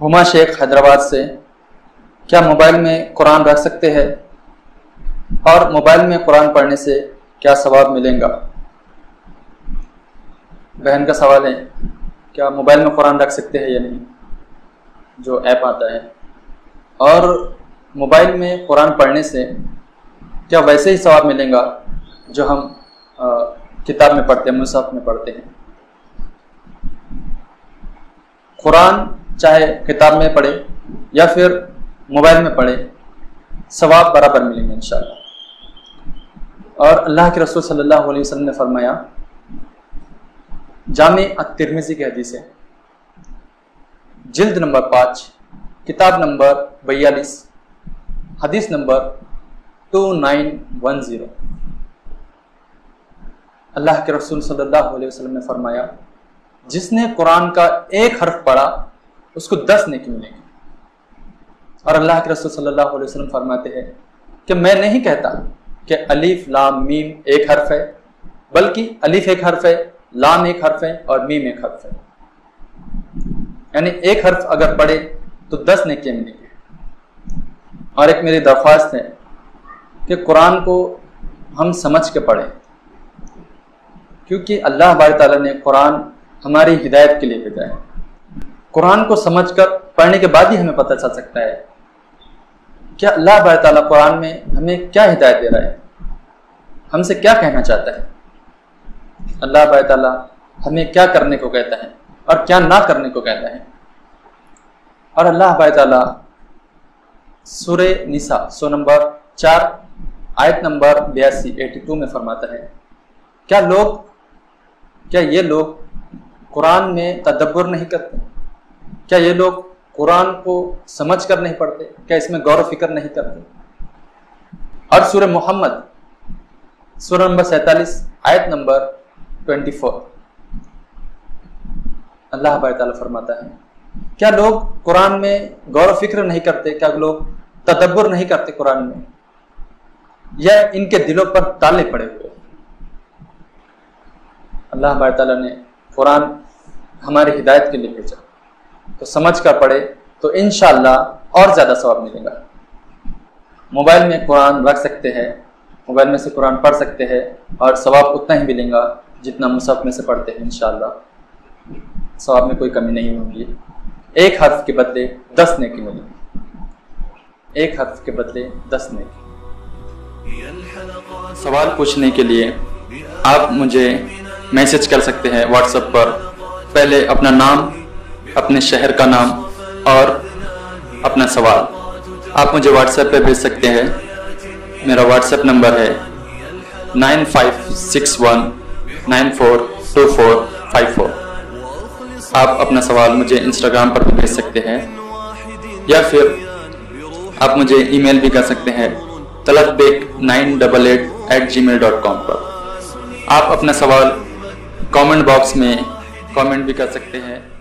ہما شیخ حیدرآباد سے، کیا موبائل میں قرآن رکھ سکتے ہیں اور موبائل میں قرآن پڑھنے سے کیا ثواب ملے گا؟ بہن کا سوال ہے، کیا موبائل میں قرآن رکھ سکتے ہیں یا نہیں، جو ایپ آتا ہے، اور موبائل میں قرآن پڑھنے سے کیا ویسے ہی ثواب ملے گا جو ہم کتاب میں پڑھتے ہیں، مصحف میں پڑھتے ہیں؟ قرآن چاہے کتاب میں پڑھے یا پھر موبائل میں پڑھے، ثواب برابر ملیں گے انشاءاللہ۔ اور اللہ کے رسول صلی اللہ علیہ وسلم نے فرمایا، جامع الترمذی کی حدیث ہے، جلد نمبر 5، کتاب نمبر 42، حدیث نمبر 2910، اللہ کے رسول صلی اللہ علیہ وسلم نے فرمایا، جس نے قرآن کا ایک حرف پڑھا اس کو 10 نیکی ملے گی۔ اور اللہ کے رسول صلی اللہ علیہ وسلم فرماتے ہیں کہ میں نہیں کہتا کہ الف لام میم ایک حرف ہے، بلکہ الف ایک حرف ہے، لام ایک حرف ہے اور میم ایک حرف ہے، یعنی ایک حرف اگر پڑھے تو 10 نیکیاں ملیں گی۔ اور ایک میری درخواست ہے کہ قرآن کو ہم سمجھ کے پڑھیں، کیونکہ اللہ بارک تعالیٰ نے قرآن ہماری ہدایت کے لیے بھیجا ہے۔ قرآن کو سمجھ کر پڑھنے کے بعد ہی ہمیں پتہ چل سکتا ہے کہ اللہ بارک تعالیٰ قرآن میں ہمیں کیا ہدایت دے رہا ہے، ہم سے کیا کہنا چاہتا ہے، اللہ بارک تعالیٰ ہمیں کیا کرنے کو کہتا ہے اور کیا نہ کرنے کو کہتا ہے۔ اور اللہ بارک تعالیٰ سورہ نساء سورہ نمبر 4 آیت نمبر 82 میں فرماتا ہے، کیا یہ لوگ قرآن میں تدبر نہیں کرتے؟ کیا یہ لوگ قرآن کو سمجھ کر نہیں پڑھتے؟ کیا اس میں غور و فکر نہیں کرتے؟ اور سورہ محمد سورہ نمبر 47 آیت نمبر 24، اللہ بارک تعالیٰ فرماتا ہے، کیا لوگ قرآن میں غور و فکر نہیں کرتے؟ کیا لوگ تدبر نہیں کرتے قرآن میں، یا ان کے دلوں پر تالے پڑے ہوئے؟ اللہ بارک تعالیٰ نے قرآن ہماری ہدایت کے لیے بھیجا، تو سمجھ کر پڑھے تو انشاءاللہ اور زیادہ ثواب ملے گا۔ موبائل میں قرآن رکھ سکتے ہیں، موبائل میں سے قرآن پڑھ سکتے ہیں، اور ثواب اتنا ہی ملے گا جتنا مصحف میں سے پڑھتے ہیں انشاءاللہ، ثواب میں کوئی کمی نہیں ہوگی۔ ایک حرف کے بدلے 10 نیکی ملے گی، ایک حرف کے بدلے 10 نیکی۔ سوال پوچھنے کے لیے آپ مجھے میسج کر سکتے ہیں واٹس ایپ پر، پہلے اپنا نام، اپنے شہر کا نام اور اپنا سوال آپ مجھے واٹس ایپ پہ بھیج سکتے ہیں۔ میرا واٹس ایپ نمبر ہے 9561942454۔ آپ اپنا سوال مجھے انسٹاگرام پر بھی بھیج سکتے ہیں، یا پھر آپ مجھے ای میل بھی کر سکتے ہیں talakbek988@gmail.com پر۔ آپ اپنا سوال کامنٹ باکس میں کامنٹ بھی کر سکتے ہیں۔